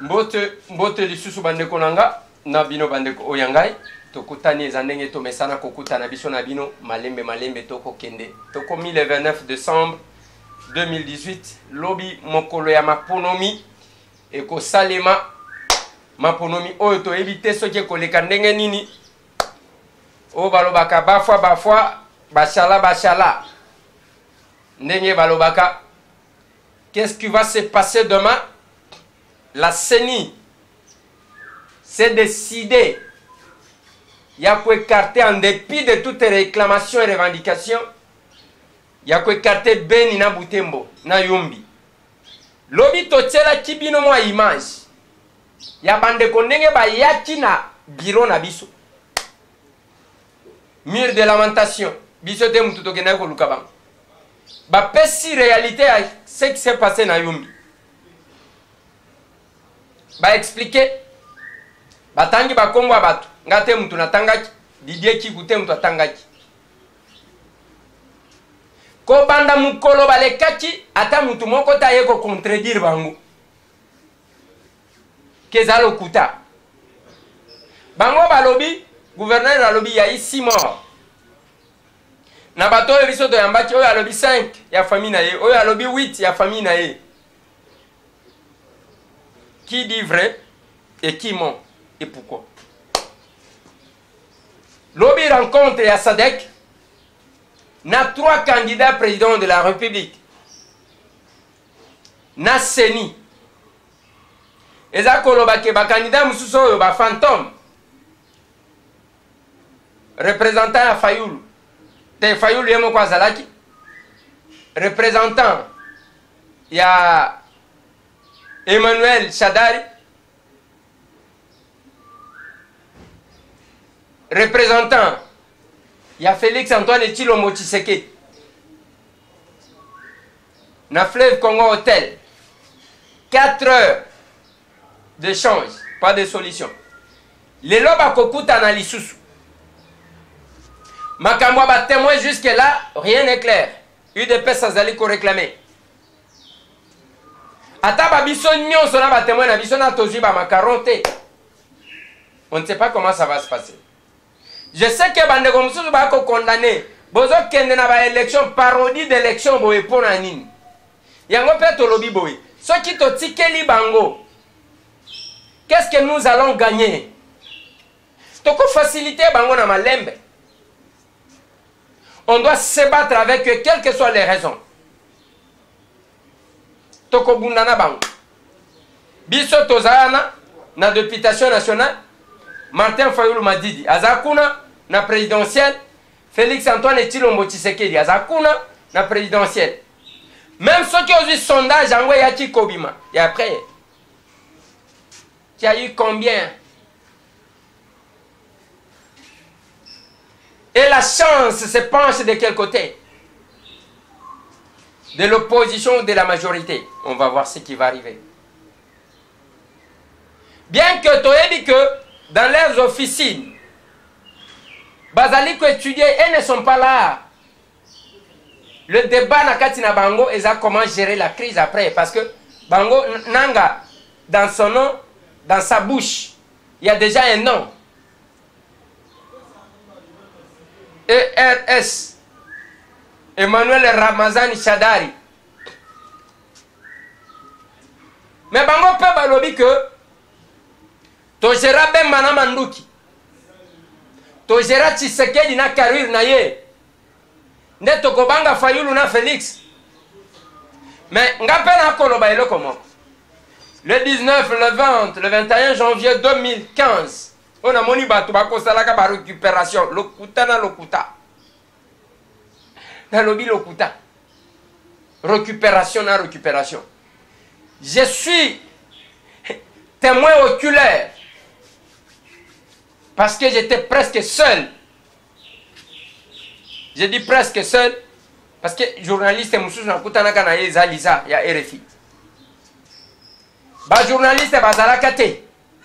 mbote lisusu bandeko nanga na bino bandeko oyangai tokutani ezandenge to mesana kokutana biso na bino malembe toko kende toko 29 décembre 2018 lobi mokolo ya maponomi eko salema maponomi oyo to éviter soki koleka ndenge nini o balobaka bafwa bashala ndenge balobaka. Qu'est-ce qui va se passer demain? La CENI s'est décidé. Il y a qu'à écarter en dépit de toutes les réclamations et revendications. Il y a qu'à écarter Beni na Butembo, na Yumbi. Lobi totela kibino mwa image. Ya bande kondenge ba yaki na bureau na biso. Mur de lamentation. Biso te mututo kena ko lukabang. Ba pesi réalité à ce qui s'est passé na Yumbi. Ba expliquer. Ba tangi ba kombo abatu. Ngate mtu natangaki. Didier kikute mtu atangaki. Ko banda mukolo balekaki ata mtu moko ta yeko contredire bango. Kezalo kuta. Bango balobi, gouverneur balobi ya 6 morts. Na bato oyo biso toyambaki oyo alobi 5 ya famille na ye, oyo alobi 8 ya famille na ye. Qui dit vrai et qui ment et pourquoi? Lobi rencontre ya Sadek na 3 candidats présidents de la République. Na CENI. Eza kolobake ba candidat mususu oyo ba fantôme. Représentant ya Fayulu. Te Fayulu yemo kwa zalaki. Représentant ya Emmanuel Shadari. Représentant ya Félix Antoine Tshilombo Tshisekedi. Na Fleuve Congo Hotel. 4 heures d'échange, pas de solution. Les lobes kokuta na lisusu. Makamwa ba témoin jusque là, rien n'est clair. UDPS azali ko réclamer. Ata ba biso nyonso na ba témoin na biso na tozi ba makaronte. On ne sait pas comment ça va se passer. Je sais que bande comme ça ba ko condamner. Bozo kende na ba élection parodie d'élection boye pona nini. Yango pe to lobi boye. Soki to tikeli bango. Qu'est-ce que nous allons gagner? Toko faciliter bango na malembe. On doit se battre avec eux, quelles que soient les raisons. Toko bundana bango. Biso tozana na députation nationale. Martin Fayulu Madidi. Azakuna na présidentielle. Félix Antoine Tshilombo Tshisekedi. Azakuna na présidentielle. Même ceux qui ont eu sondage en Yaki Kobima. Et après, il y a eu combien? Et la chance se penche de quel côté? De l'opposition ou de la majorité? On va voir ce qui va arriver. Bien que tu aies dit que dans leurs officines, Bazaliko étudier et ne sont pas là. Le débat na Katina Bango est à comment gérer la crise après. Parce que Bango Nanga, dans son nom, dans sa bouche, il y a déjà un nom. ERS. Emmanuel Ramazani Shadari. Mais Bango peut balobi que Tojera Ben Manamanduki. Tojera Tshisekedi na carrière na ye. Ne tokobanga Fayulu na Félix. Mais ngapena koloba elo comment? Le 19, le 20, le 21 janvier 2015, on a moni batu bako salaka ba récupération. Lokuta na lokuta. Na lobi lokuta. Récupération na récupération. Je suis témoin oculaire. Parce que j'étais presque seul. Je dis presque seul. Parce que journaliste Moussous Nakutana Kanaye Zaliza, il y a RFI. Ba journaliste bazalaka te.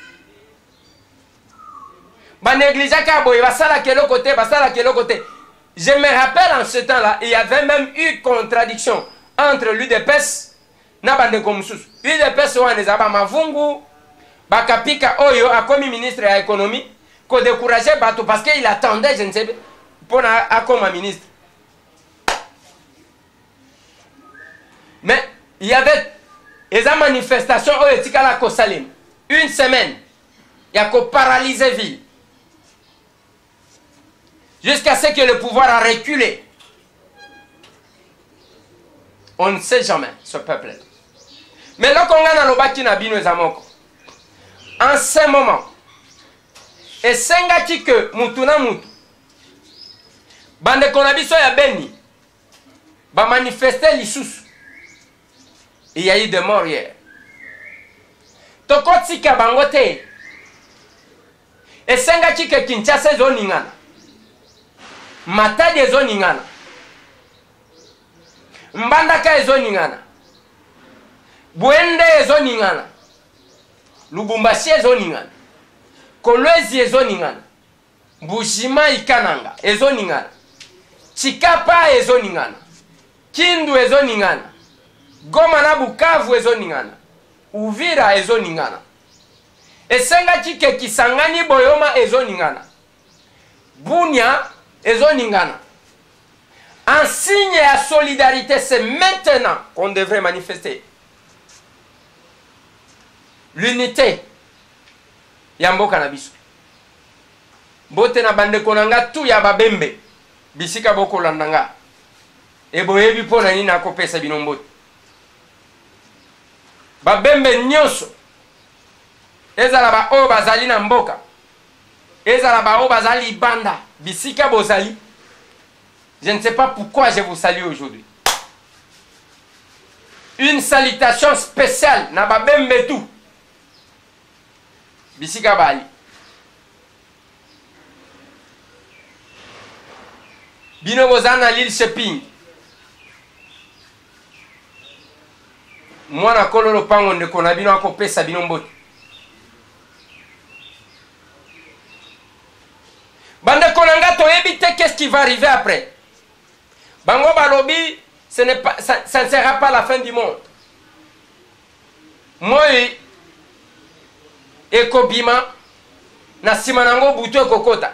Ba négligeaka boye basala quel côté, basala quel côté. Je me rappelle en ce temps-là, il y avait même eu contradiction entre l'UDPS na bande komsus. UDPS wana ezaba mavungu Bakapika Oyo a commis ministre de l'économie, qu'on décourageait Bato parce qu'il attendait, je ne sais pas, pour comme ministre. Mais il y avait des manifestations au Salim. Une semaine, il y a qu'à paralyser la ville. Jusqu'à ce que le pouvoir a reculé. On ne sait jamais ce peuple-là. Mais là, quand on a l'obaki na bino ezamoko, en ce moment, et sengaki que mutu na mutu, bande konabiso ya beni, ba manifester lisusu. Il y a eu des morts hier. Tokotika bangote. Et sengaki que Kinshasa zoningana. Matadi zoningana. Mbandaka zoningana. Bwende zoningana. Lubumbashi zoningana. Kolwezi zoningana. Bushima ikananga zoningana. Chikapa zoningana. Kindu zoningana. Goma na Bukavu zoningana. Uvira zoningana. Esengaki ke Kisangani Boyoma zoningana. Bunia zoningana. Un signe à solidarité, c'est maintenant qu'on devrait manifester. L'unité. Yambo Cannabis. Bote na bande konanga tu ya babembe. Bisika boko landanga. E boyebi pona nini akopesa binombote. Babembe nyonso. Ezala ba o bazali na mboka. Ezala ba o bazali banda. Bisika bozali. Je ne sais pas pourquoi je vous salue aujourd'hui. Une salutation spéciale na babembe tout. Bisika bali. Bino bozana l'île Shopping. Moi na kololo pango ndeko na bino akopesa bino mbote. Bande konanga toyebi te qu'est-ce qui va arriver après. Bango balobi, ça ne sera pas la fin du monde. Moi, ekobima, na simanango butu ekokota.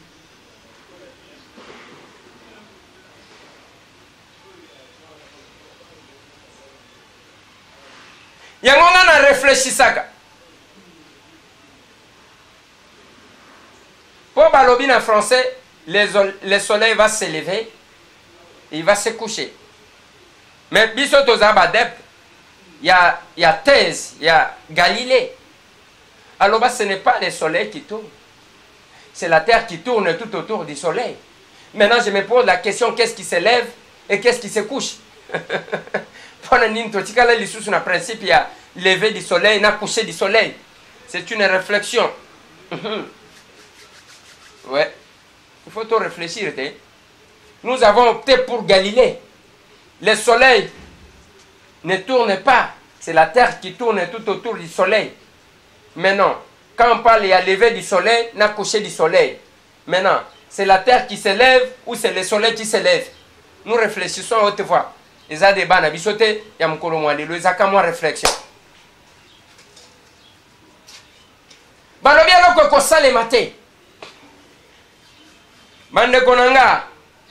Yangonga na réfléchissaka. Pour balobi en français, le soleil va se lever. Il va se coucher. Mais biso tozaba dep, il y a Thèse, il y a Galilée. Alors ce n'est pas le soleil qui tourne. C'est la terre qui tourne tout autour du soleil. Maintenant je me pose la question, qu'est-ce qui se lève et qu'est-ce qui se couche? Pendant le principe, il y a lever du soleil, il y a coucher du soleil. C'est une réflexion. Ouais. Il faut tout réfléchir. Nous avons opté pour Galilée. Le soleil ne tourne pas. C'est la terre qui tourne tout autour du soleil. Maintenant, quand on parle, il y a lever du soleil, il y a coucher du soleil. Maintenant, c'est la terre qui se lève ou c'est le soleil qui se lève? Nous réfléchissons à haute voix. Les a des bannes, il y a mon colombo, les a comme réflexion. Balobi aloko ko sale maté. Mande konanga.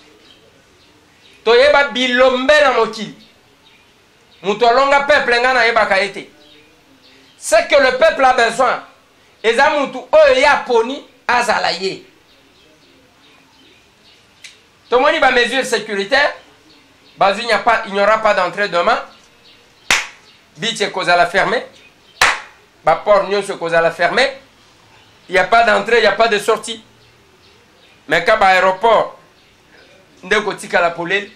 Toyeba bilombe na mokili. Mutu alonga peuple nga na yeba kaete. Ce que le peuple a besoin. Eza mutu oyo ya poni azala ye. Tomoni ba mesure sécuritaire. Bazu il n'y aura pas d'entrée demain. Biche kozala fermé. Ba port nyonso kozala fermé. Il n'y a pas d'entrée, il n'y a pas de sortie. Mais quand l'aéroport, ndeko tika la polele.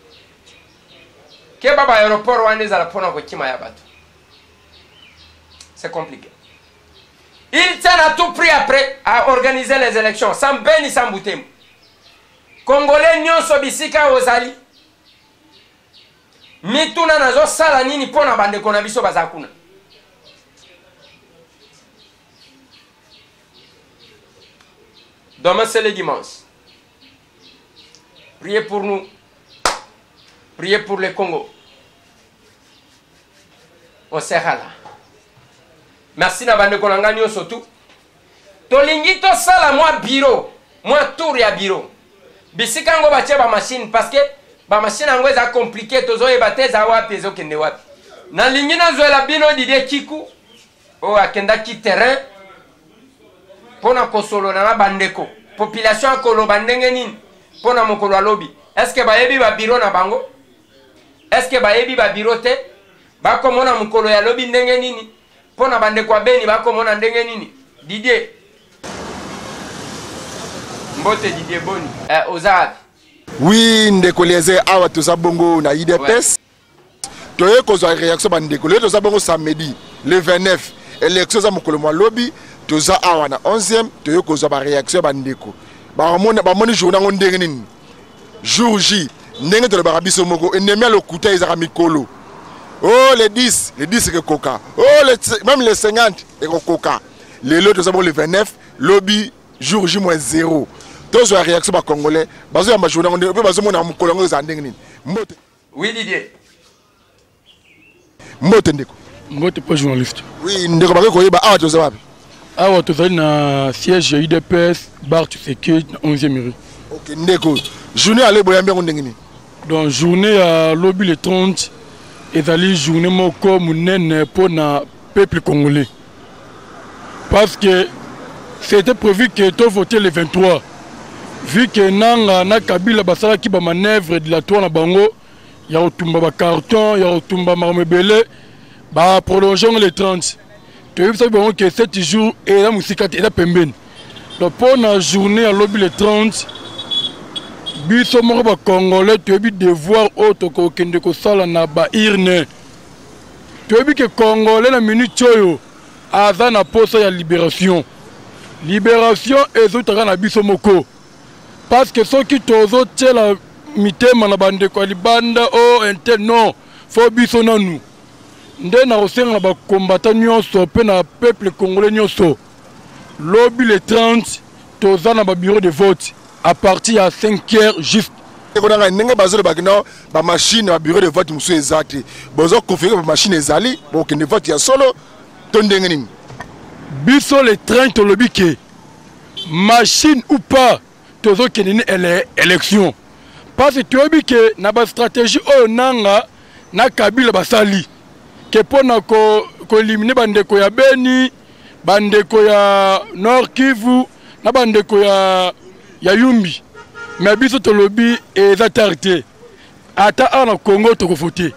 Que baba aéroport wane za la pona ko kima ya bato. C'est compliqué. Il tient à tout prix après à organiser les élections sans beni sans boutem. Congolais nyonso bisika ozali. Mituna nazo sala nini pona bande kona biso bazakuna. Demain c'est le dimanche. Priez pour nous. Priez pour le Congo. On sera là. merci na bandeko na nga nyonso tu tolingi tosala mwa bureau mwa tour ya bureau bisika yango batie bamashine parce que bamashine yango eza compliqué tozoyeba te eza wapi ezokende wapi nalingi nazwela bino Didier Kiku oyo akendaki terrain mpona kosolola na bandeko population akoloba ndenge nini mpona mokolo alobi eske bayebi babiro na bango eske bayebi babiro te bakomona mokolo ya lobi ndenge nini mpona bandeko ya Beni bakomona ndenge nini Didier mbote Didier Boni oza oui ndeko lieze awa toza bongo na IDPS toye kozwa réaction bandeko le toza bongo samedi le 29 élection za mokolo mwa lobi toza awa na 11e toye kozwa ba réaction bandeko bamoni journée ngo ndenge nini jour J ndenge tolobaka biso moko ennemi ya lokuta ezaka mikolo oh les 10 que coca oh même les 50 et coca les autres sont le 29 lobby jour J-0 tous les réactions par congolais bazo ya journée on peut bazo mona mukolo ngo za ndenge nini mbote oui Didier mbote ndeko mbote pas journaliste oui ndeko ba ko yeba awa toza wapi awa toza na siège ya IDPS bar tu sais que 11e rue. OK ndeko journée ale boyambe ngo ndenge nini donc journée à lobby le 30 ezali journée moko munene pour na peuple congolais parce que c'était prévu que tu voter le 23 vu que nanga na Kabila basala ki ba manœuvre dilatoire na bango ya otumba ba carton ya otumba marmebele ba prolonger le 30 tu veux savoir que 7 jours et la musique est là pembeni donc pour la journée à lobby le 30 biso moko ba congolais tu as devoir auto ko kende ko sala na ba irne tu as que congolais na minute oyo aza na posa ya libération ezotaka na biso moko parce que ceux qui tozo tela mitema na bande ko libanda o inter non fo biso nanu nde na osenga na ba combattant nyonso pe na peuple congolais nyonso lobby le 30 toza na ba bureau de vote à partir à 5h juste. On a une machine, un bureau de vote, monsieur exact. Bozo confirme la machine ezali, bon que ne vote ya solo, tondengening. Biso le 30 lobby que machine ou pas, tozo kenene élection. Parce que tu as dit que na ba stratégie o nanga na Kabila basali que pona ko éliminer bandeko ya Beni, bandeko ya Nord Kivu, na bandeko ya Yumbi mais biso to lobby eza tarté ata ana Congo to ko voter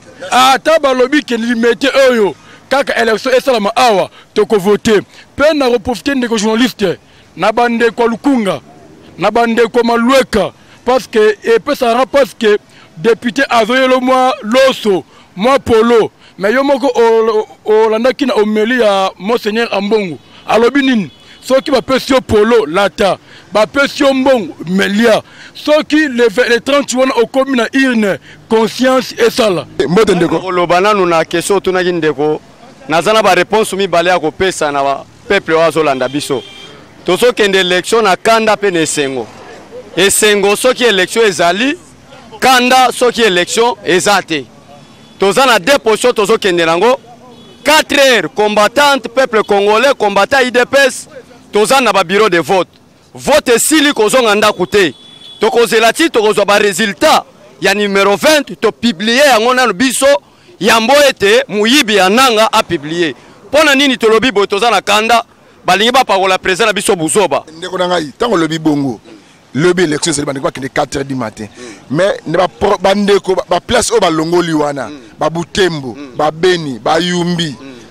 ata ba lobby ke limité oyo kaka élection esalama awa to ko voter pe na reprofiter ndeko journaliste na bande ko Lukunga na bande ko Malweka parce que et peut ça parce que député azoyelo moi loso moi polo mais yo moko o landaki na omeli ya monseigneur Ambongo alobi nini ceux qui va passer polo lata va passer mbongo melia ceux qui le 30 au commune irne conscience et sala mbote ndeko lobana na question tunaki ndeko nazana ba réponse mi balea ko pesa na ba peuple wazo landa biso tozo kende élection na kanda pe nesengo esengo ceux qui élection ezali kanda ceux qui élection ezate tozana deux positions tozo kende nango 4 heures combattante peuple congolais combattant IDPS toza na ba bureau de vote vote sili kozonga ndaku te tokozela ti tokozwa ba résultat ya numéro 20 to publier yango na biso yambo ete muyibi ya nanga a publier pona nini to lobi bo toza na kanda balingi ba parola président na biso buzoba ndeko na ngai tango lobi bongo lobi élection c'est bandeko ki 4h du matin mais ne ba bandeko ba place o ba longoli wana ba Butembo ba Beni ba Yumbi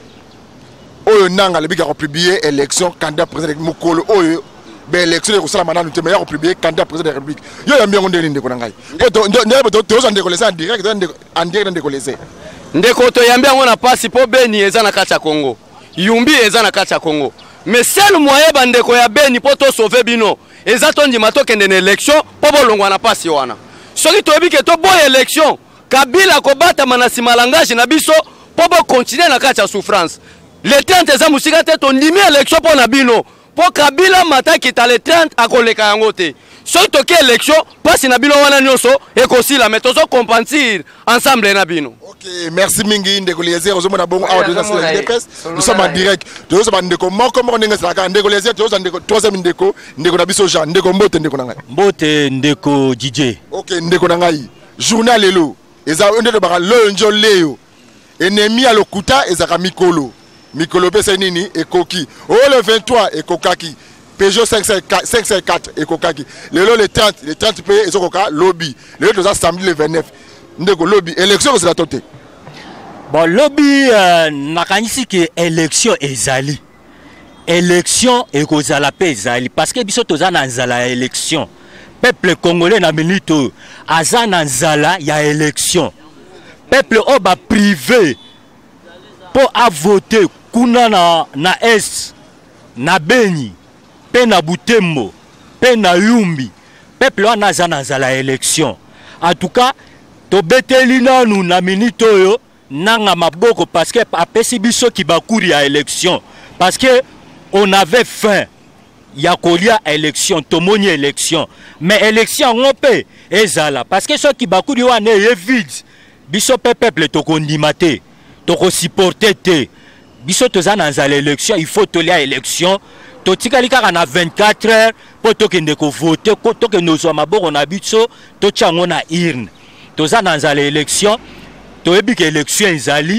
oyo nanga le bika ko publier élection candidat président mokolo oyo be élection ko sala manana te mais ya ko publier candidat président de la république yo ya mbiongo ndeni ndeko na ngai to zo ndeko lesa en direct ndeko lesa ndeko to yambia ngona pasi po Beni eza na kati ya Congo Yumbi eza na kati ya Congo mais seul moyen bandeko ya Beni po to sauver bino eza to ndima to kende na élection po bolongwa na pasi wana soki to bike to boy élection Kabila ko bata manasi malangage na biso po bo continuer na kati ya souffrance le 30 eza musika te to ndimi élection po na bino po Kabila mata kita le 30 akoleka yango te soki toki élection mpasi na bino wana nyonso ekosila mais tozo compenser ensemble na bino. Ok, merci mingi ndeko Eliezer ozomona bongo awa déjà sur la DPS. Nous sommes en direct. Tozo ba ndeko moko moko ndenge sala ndeko Eliezer tozo ndeko troisième ndeko na biso Jean ndeko mbote ndeko na ngai. Mbote ndeko DJ. Ok, ndeko na ngai. Journal lelo eza ndeko baka lonjo leo. Ennemi à lokuta ezaka mikolo. Mikolo pesa nini ekoki. Oh le 23 ekokaki. Peugeot 554 ekokaki. Le 30 pays ezokoka lobby. Le toza samedi le 29. Ndeko lobby élection c'est la toté. Bon lobby nakanisi ke élection ezali. Élection ekozala pe ezali parce que biso toza na nzala élection. Peuple congolais na minute aza na nzala ya élection. Peuple oba privé pour a voter kuna na est na Beni pe na Butembo pe na Yumbi peuple wana aza na nzala élection. En tout cas to beteli nanu na minute oyo nanga maboko parce que apesi biso ki bakuri ya élection parce que on avait faim ya kolia élection tomoni élection mais élection ngope ezala parce que ceux qui bakuri wana e vide biso peuple to kondima te to ko supporter te biso toza na nzala élection il faut tolia élection to tikali kaka na 24 heures po to kende ko voter ko to ke nozwa maboko na biso to tchango na urne toza na nzala élection to ebi ke élection ezali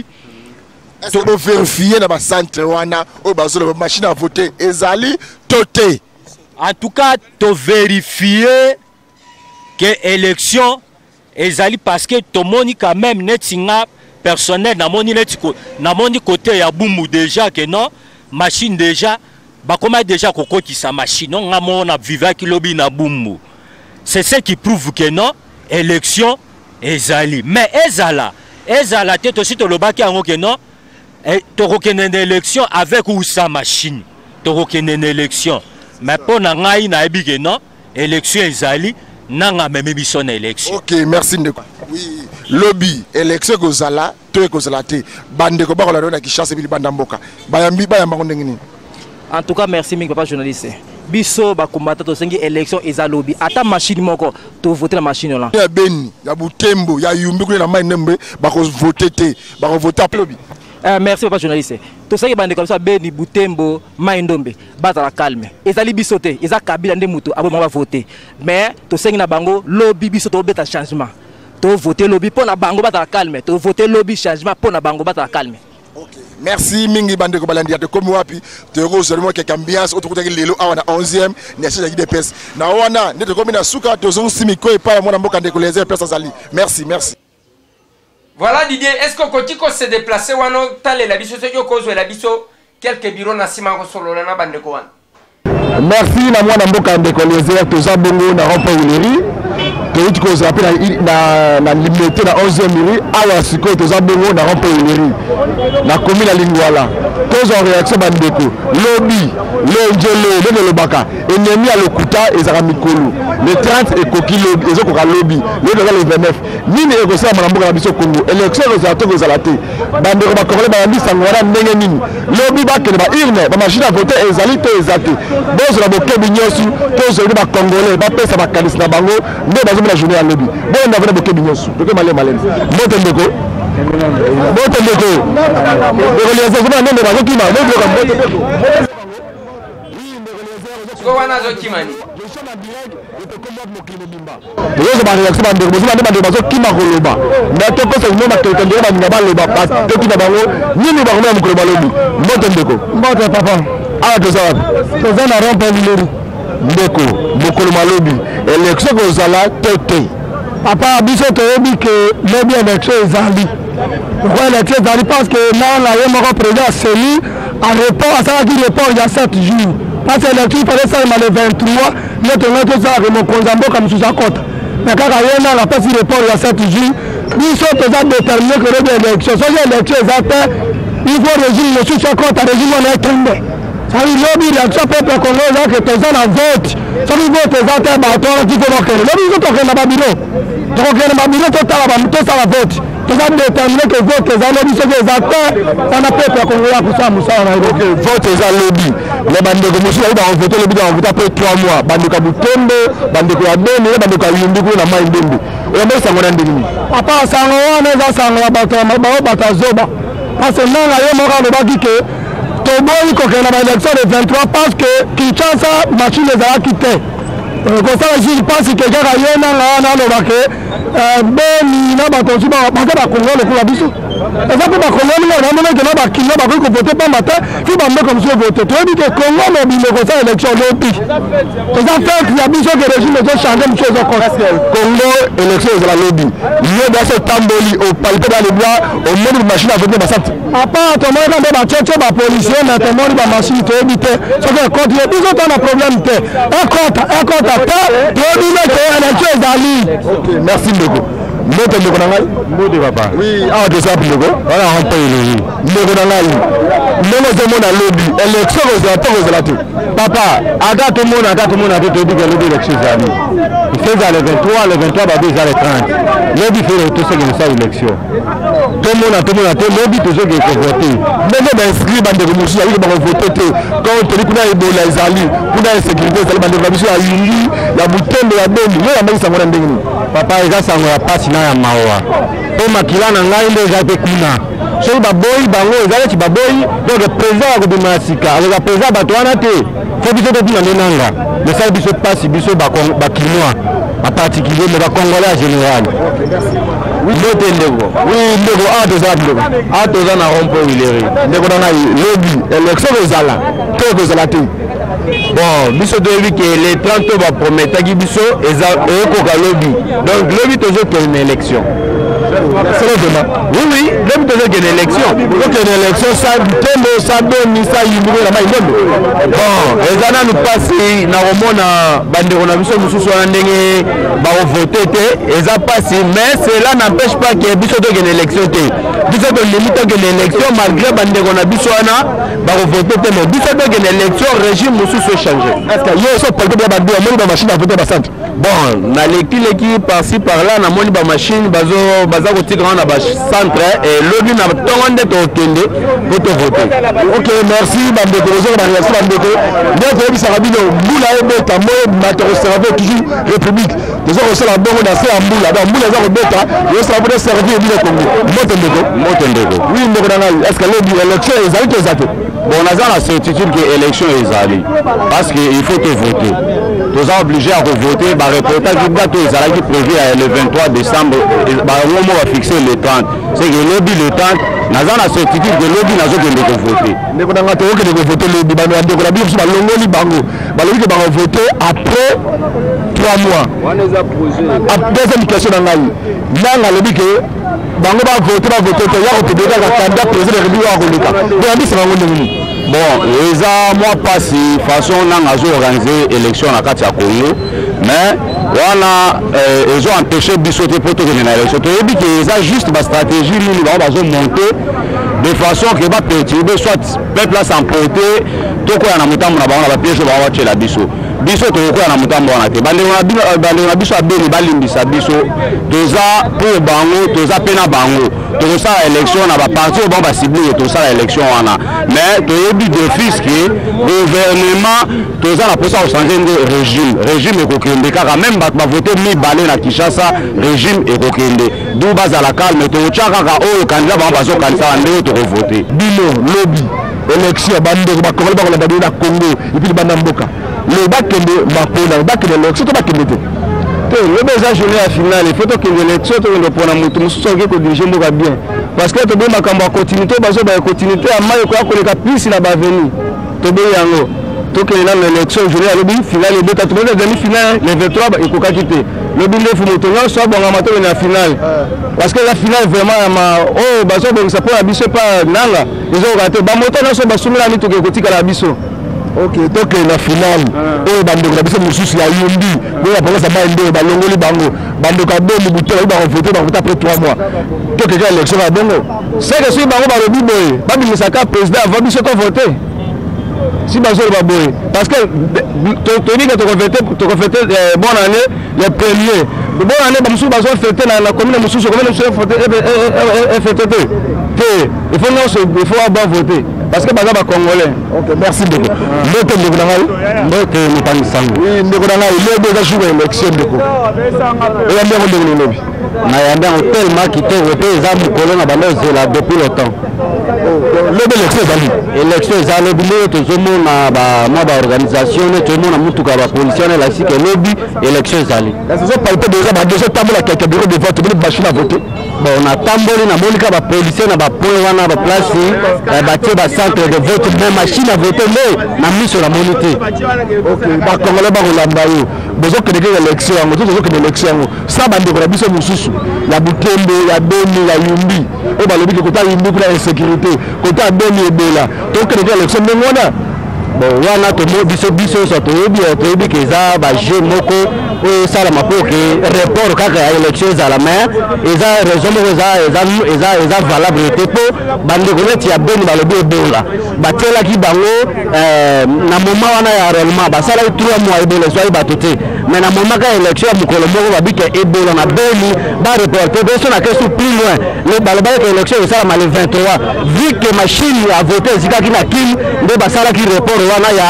to vérifier na ba centre wana o bazolo machine à voter ezali toté. En tout cas to vérifier que élection ezali parce que to moni quand même netinga personnel na moni netiko na moni côté ya Bumbu déjà que non machine déjà ba comment déjà kokoti sa machine on a mona vivaki lobby na Bumbu. C'est ce qui prouve que non élection ezali mais ezala te to si to lobaki ango que non to kokene élection avec ou sa machine to kokene élection mais pour na ngai na ebi que non élection ezali nanga meme biso na élection. Ok, merci ndeko. Oui, lobby élection kozala to kozala te bandeko ba kola na Kinshasa bili banda mboka bayambi bayamba ndenge nini. En tout cas merci mingi papa journaliste. Biso ba combattant to sengi élection eza lobby ata machine moko to voter la machine là. Ya Beni, ya Butembo, ya Yumbi ko na mai nembe ba ko voter te, ba ko voter lobby. Merci papa journaliste. To sengi bande comme ça Beni Butembo mai ndombe bata la calme. Ezali biso te, eza kabila nde mutu abo ma voter. Mais to sengi na bango lobby biso to beta changement. To voter lobby pour na bango bata la calme. To voter lobby changement pour na bango bata la calme. Ok, merci mingi bande ko balandi ate komi wapi te seulement quelques ambiance autre côté lelo awana 11e na chez DPS na wana ndete komi na suka to zon simiko e pa mona mboka ndeko les pesa zali. Merci. Voilà Didier, est-ce que Kotiko se déplacer wano tale la biso se kozo la biso quelques bureaux na sima ko solo na bande ko wana. Merci na mwana mboka ndeko les to za bongo na rompo uleri. Toyiti ko za pena na limité na 11e miri awa siko to za bongo na rompo uleri. Na komi la lingwala. Tozo réaction bandeko. Lobby, le lobaka. Ennemi à lokuta ezaka mikolo. Le 30 ekoki lobby, ezokoka lobby. Le 29. Nini ekosa mwana mboka na biso Congo. Élection ko za to ko za la te. Bandeko ba Congolais ba yambi sangwara ndenge nini. Lobby ba kene ba urne, ba machine à voter ezali to ezate. Bozo la bokebi nyosu, tozo ba Congolais ba pesa ba kanisi na bango, nde bazo la journée à lobby. Bon na vena bokebi nyosu. Toke malé. Moto ndeko. Moto ndeko. Réalisation na nende ba zokima, moto ndeko. Ko wana zokimani. Bozo ba réaction ba ndeko, bozo ba zokima koloba. Na to pesa no ma kelke ndeko ba ngaba loba pas. Toki na bango, nini ba ngoma mukolo ba lobby. Moto ndeko. Moto papa. Ah to ça. To za na rompa lileri. Ndeko, mukolo malobi. Élection ko zala tete. Papa biso to yebi que lobby élection ezali. Pourquoi l'élection ezali parce que là la yemoko président Seli en report à ça qui report il y a 7 jours. Parce que l'élection fallait ça le 23, notre ça mon konzambo comme sous akota. Mais quand yena la passe report il y a 7 jours, biso to za déterminer que lobby élection, so l'élection ezate, il faut régime le sous akota régime on est tombé. Ça veut dire lobby l'élection peuple congolais que to za la vote. Ça veut dire que ezate ba to qui faut donc lobby to na babilo. Donc na babilo to tala ba to ça la vote. Nous avons déterminé que vote les lobby, ce que les acteurs, on a peuple congolais pour ça, Moussa, on a évoqué vote les lobby. les bandeko mosusu bayi bavote lobi bavote après 3 mois bandeko ya Butembo bandeko ya Beni na bandeko ya Yumbi na Mai Ndombe oyamba sango na ndenge nini apa sango wana eza sango ya bato bata zoba parce que nanga ye moko alobaki ke toboyi kokende na baélection de 23 parce que Kinshasa machine ezalaki te kosala juge mpasi ke kaka ye nanga wana alobake Beni na bato mosusu baza bakongo lokola biso eza mpe bakongo mingi namoneke na bakino bakoki kovote pamba te fi bambeko mosusu evote toyebi ke kongo mobile kosala élection lobi toza fete ya biso ke régime ezochange mosusu ezokota Congo élection ezala lobi ye dase tamboli opalite balebwa omoni bamashine avote basati apa tomonaka mpe bacece bapolisier me tomoni bamashine toyebi te soki ekoti ye biso to na problème te ekota te toyebi neke élection ezali. Merci ndeko moto ndeko na ngai Mbode papa. oui awa toza ndeko Wana rampa ile. ndeko na ngai ndenge ozomona lobi élection kozala te kozala te Papa, ata tomona te toyebi ke lobi élection ezali. Ifeza le 23, le 23 babe eza le 30. Lobi fere tosokende sa élection. Tomona te lobi tozokende kovote. ndenge bainscrit bandeko mosusu ayiki bakovote te quand toli kuna ebola ezali kuna insécurité ezali bandeko na biso ya Yumbi ya Butembo ya Beni yo yambaki sango na ndenge nini Papa eza sango ya pasi na ya mawa. Po makila na ngai nde eza pe kuna. Soki baboyi bango eza neti baboyi donc président ya kobima ya sika akoka président bato wana te fo biso totina nde nanga mesali biso pasi biso bakinois en particulier mais bacongolais en général. Mbote ndeko oui ndeko awa toza ndeko awa toza na rompo wileri ndeko na ngai lobi élection kozala to kozala te bon biso toyebi ke le 30 oyo baprometaki biso ekoka lobi donc lobi tozokende na élection. Oui, lobi tozokende élection. tokende élection sa Butembo sa Beni sa Yumbi na Mai Ndombe bon eza nanu mpasi na komona bandeko na biso mosusu wana ndenge bakovote te eza mpasi mais cela n'empêche pas ke biso tokende élection te biso tolimi tokende élection malgré bandeko na biso wana bakovote te mais biso tokende élection régime mosusu echange. est-ce que yo so palite bya bandi amoni bamashine avote bacentre bon naleki par-ci par-là namoni bamashine baza kotika wana na bacentre elobi na ntongo nde tokende po tovote. ok merci bandeko ozoka bareaction bandeko nde toyebisaka bino mbula ebeta moye tokoserve toujours république toza kosala bongo na se ya mbula donc mbula eza kobeta yosala po toservir bino Congo moto ndeko oui ndeko na ngai est-ce que lobi élection ezali to eza te bon naza na certitude ke élection ezali parce que il faut tovote toza obligé ya kovote bareportage bato ezalaki prévu le 23 décembre bango mo bafixe le 30 c'est que lobi le 30 naza na certitude ke lobi nazokende kovote ndeko na ngai tokokende kovote lobi bano ya ndeko na biso mosusu balongoli bango balobi ke bakovote après 3 mois deuxième question na ngai nanga alobi ke bango bavote te ya kotebekaka candidat président république ya koleka boyambisa bango ndenge nini bon eza mwa pasi façon nanga azoorganize élection na kati ya Congo mais wana ezo empêche biso te po tokende na élection toyebi ke eza juste bastratégie nini bango bazomonte de façon ke baperturbe soit peuple asemporte tokoya na motambo na bango na bapiège bango batiela biso tokokoya na motambo wana te bandeko na biso ya Beni balimbisa biso toza pour bango toza mpe na bango tokosala élection na baparti oyo bango basible tosala élection wana mais toyebi d'office ke gouvernement toza na mposa kochange nde régime ekokende kaka même bato bavote mibale na Kinshasa régime ekokende du bazala calme tokotya kaka oyo candidat bango bazokanisaka ndenge tokovote bino lobi élection bandeko bakongoli bakolanda bino na Congo epuis libanda mboka le bakende mapona bakende élection to bakende te lobi eza journée ya finale faut tokende élection tokende mpona moto mosusu okoki kodirige mboka bien parce que toboyi makambo ya continuité bazoba continuité ya mai ekoya koleka plus na baveni toboyi yango tokende nano élection journée ya lobi finale ebeta tomoni demi finale le 23 ekokaki te lobi ndefu moto nyonso abongama tokende na finale parce que la finale vraiment ya oyo bazobongisa mpo na biso epa nanga ezokoka te bamoto nyonso basumelani toke kotikala biso. ok tokende na finale oyo bandeko na biso mosusu ya Yumbi oyo bapongasa mai nde balongoli bango bandeko ya Beni Butembo oyo bakovote après 3 mois tokeka élection ya bongo seke soki bango balobi boye babimisaka président avant biso tovote si bazoloba boye parce que toyebi ke tokofete bonne année le premier bonne année bamosusu bazofete na commune mosusu commune mosusu efete te il faut nyonso il faut aba vote parce que baza ba congolais. OK, merci beaucoup. Ndote ndeko na ngai. Ndote mutani sango. Oui, ndeko na ngai le déjà jour élection ndeko. Et ya ndeko ndeko lobi. Na ya ndeko tellement quitté voter za mukolo na balo zela depuis longtemps. Le élection ezali. Élection ezali biloko tozomona ba ma ba organisation ne tozomona mutuka ba policier la sike lobby élection ezali. La saison palpe déjà ba déjà tambola quelques bureaux de vote de machine à voter. Bon on a tamboli na monika ba policier na ba point wana ba place ba tie ba centre de vote même machine à voter mais na miso la monité. OK, ba congolais ba kolamba yo. Bozo que des élections, bozo que des élections. Ça bande ko biso mususu. Ya Butembo, ya Beni, ya Yumbi. O ba lobi ko ta Yumbi pour la insécurité. Ko ta Beni Ebola. Donc que des élections ngona. Bon wana to mo biso so to yebi ke za ba je moko o sala mapoke report kaka ya élection za la main eza raison mo eza valable te po bande ko neti ya Beni ba lobi Ebola. Batela ki bango na moment wana ya réellement ba sala 3 mois Ebola so ba toté. Mais na moment ka élection mukolo moko ba bike Ebola na Beni ba reporter beso na question plus loin le balaba ka élection ça ma le 23 vu que machine a voté zika ki na kim de ba sala ki report wana ya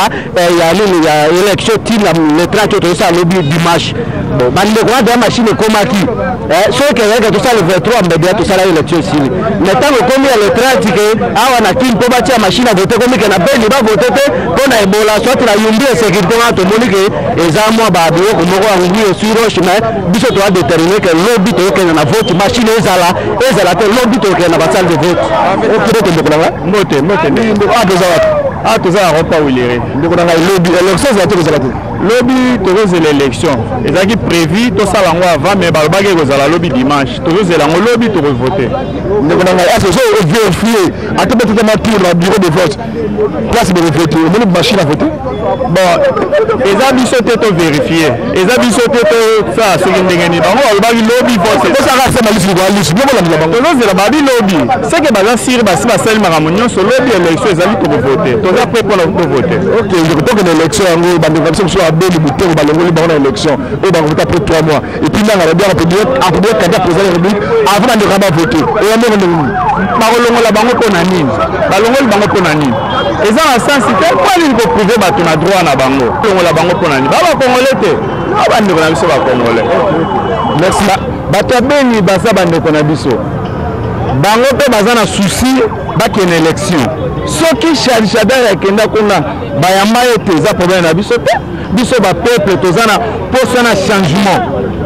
élection team le 30 to ça le dimanche bon bande ko da machine komaki so que tout ça le 23 mbede tout ça la élection ici mais tant que comme le 30 que awa na kim po ba tia machine a voté comme que na Beni ba voté pe ko na Ebola soit la yumbi sécurité wa to monique ezamo ba ko moko angui sur roche mais biso to a déterminer que lobby to que na vote machine ezala te lobby to que na ba salle de vote o kire que ndeko na mote ndeko a besoin to za repas ou lire ndeko na lobby élection za to ezala te lobby to l'élection ezaki prévu to sala ngo avant mais ba ba ke kozala lobby dimanche to zela ngo lobby to voter ndeko na est-ce que vérifier atebe tout ma tour na bureau de vote place de voter mon machine à voter bon eza biso te to vérifier eza biso te to ça ce qui ndengeni bango ba lobby vote to sala ça malisi ko alisi bo la bango to zela ba bi lobby c'est que baza sir ba si ba sel maramonyo so lobby élection ezali to voter to za prêt pour voter OK je to que l'élection ngo bande comme ça Beni Butembo balongoli bango na élection et bango voter après 3 mois et puis là on va bien appeler candidat président de la République avant de raba voter et on est balongola bango pona nini balongoli bango pona nini eza na sens que quoi il faut prouver ba tona droit na bango balongola bango pona nini ba congolais te abande ko na biso ba congolais merci ba Beni basa bande ko na biso bango pe baza na souci ba ken élection soki Chadar ekenda kuna bayamba ete za problème na biso te biso ba peuple tozana posa na changement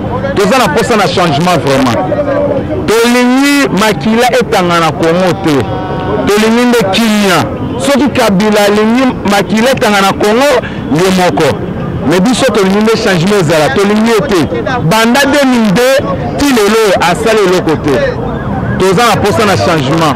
vraiment tolingi makila etanga na Congo te tolingi nde kinya soki Kabila lingi makila etanga na Congo ye moko mais biso tolingi nde changement ezala tolingi ete banda 2002 ti lelo asali eloko te tozana posa na changement.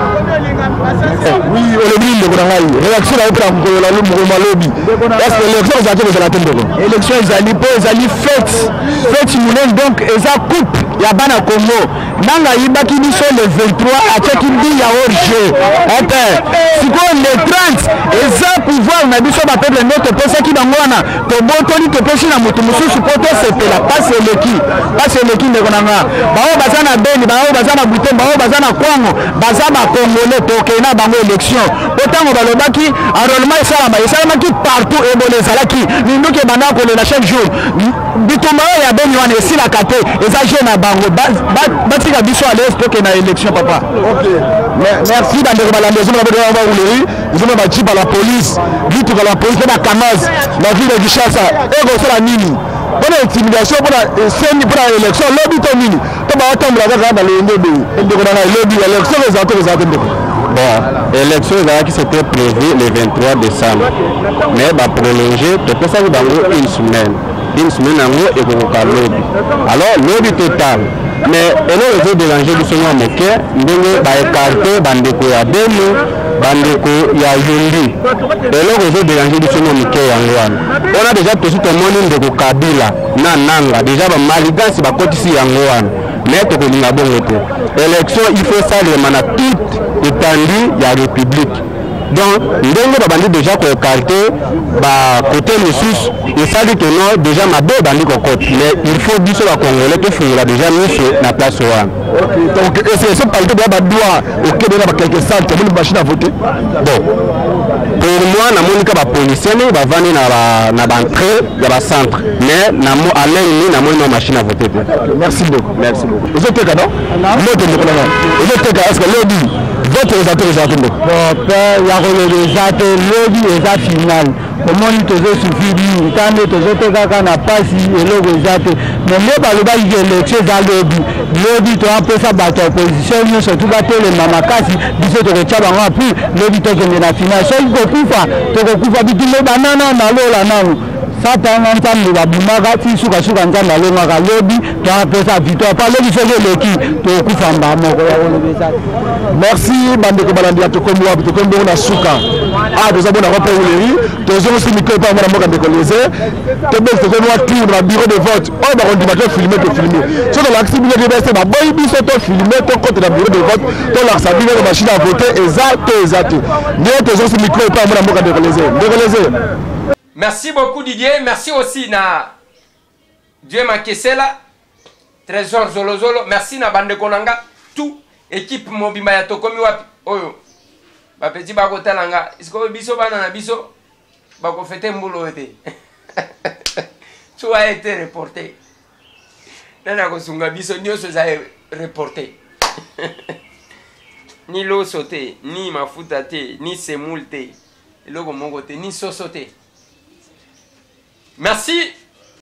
Oui, réaction à lobby. Est-ce que l'élection est la l'élection est fête donc ils coupe ya bana Congo nanga yibaki biso le 23 ateki ndi ya orge siko le 30 eza pouvoir na biso ba peuple notre pesa ki bango wana to botoli to pesi na mutu mususu poto sepela passe leki ndeko nanga bao baza na Beni bao baza na Butembo bao baza na Kongo baza ba Congolais to na bango élection autant balobaki enrôlement esalamaki partout ebole ezalaki minduki ebanda kolela chaque jour bitumba ya Beni wana esilaka te eza jeune na bango batika biso à l'est pour que na élection papa. OK. Merci bandeko balande zo na ba uleri zo na ba chipa la police bitu la police na Kamaz la ville de Kinshasa ego sala nini pour intimidation pour la élection lobby to nini to ba otambola kaka ba lende be ndeko na lobby élection les autres ndeko. Bon, l'élection qui c'était prévu le 23 décembre. Mais va prolonger, peut-être ça va une semaine. Une semaine en haut et pour lobby. Alors, lobby total. Mais elle veut déranger du Seigneur Moké, nous va écarter Bandeko ya Beni, Bandeko ya Yumbi. Elle veut déranger du Seigneur Moké Yangoan. On a déjà tout le monde de Kabila, Nanga, déjà le Maligas va continuer Yangoan. Mais tout le monde a bon été. Élection, il faut ça le mana toute étendue de la République. Donc, ndenge babandi déjà ko écarter ba côté ressources et ça dit que non déjà ma deux bandi ko côté mais il faut biso ba congolais que fera déjà mis na place wana. OK, donc c'est ce parti de ba droit OK de la quelques centres pour machine à voter. Bon. Pour moi na monika ba policier ne ba vandi na ba entrée de ba centre mais na mo à l'aine na mo machine à voter. Merci beaucoup. Merci beaucoup. Vous êtes cadre? Non. Vous êtes cadre est-ce que lobby votre résultat bon père ya kolobeza te lobby eza final omoni tozosuffiri ntango tozotokaka na pasi eloko eza te mais nde balobaki ke élection eza lobi toapesa bato ya opposition nyonso tu batelema makasi biso tokotya bango apui lobi tokende na final soki kokufa tokokufa bitumbe banana nalola nanu satanga nzambe babimaka ti sukasuka nzambe alongaka lobi toapesa victoire pa lobi soki eleki tokokufa mba moko ya kolobeza te. Merci bandeko balandi ya tokombo wapi tokombo na suka toza bona ko peuleri tozo aussi miko pa mwana mboka ndekoleze tobes tokombo wa tour na bureau de vote o ba kondi ba to filmer so dans l'axe bi de bese ba boy biso to filmer to côté na bureau de vote to la sabine na machine à voter exact nie tozo aussi miko pa mwana mboka ndekoleze. Merci beaucoup Didier, merci aussi na Dieu Makesela, Trésor Zolozolo, merci na bande konanga tout équipe mobimba ya tokomi wapi oyo ba petit ba kotalanga isko biso bana na biso ba ko fete mbulo ete tu a été reporté nana ko sunga biso nyoso za reporté ni lo sauté ni mafuta te ni semoule te eloko moko te ni soso te. Merci